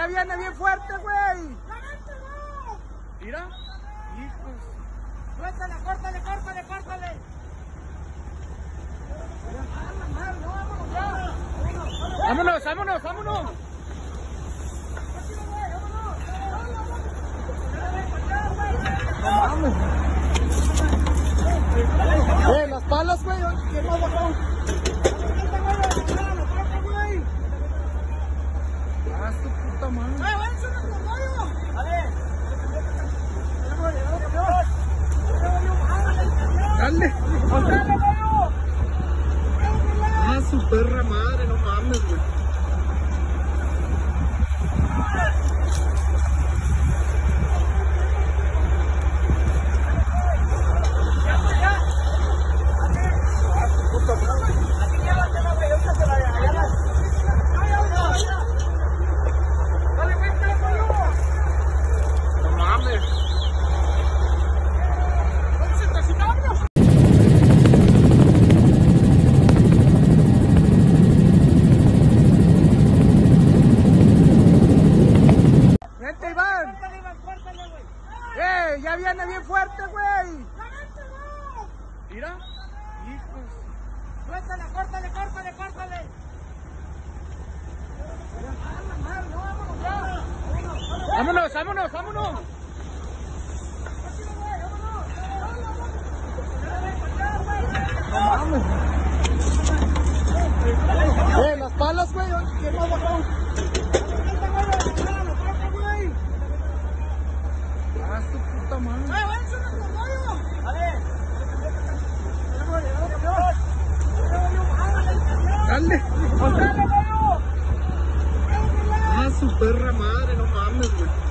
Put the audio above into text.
Ya viene bien fuerte, güey. Mira. Hijos. Suéltale, córtale, córtale, córtale. Vámonos, vámonos, vámonos. No mames. Las palas, güey. ¿Quién más bajó? Ah, su puta madre. Dale. Ah, su perra madre, no mames, güey. No mames. Vente, Iván. Ya viene bien fuerte, güey. Mira. Hijos. Suéltale, córtale, córtale, córtale. Vámonos, vámonos, vámonos. No mames. Las palas, güey. ¿Quién más bajó? Ah, su puta madre. Dale. Ah, su perra madre, no mames, güey.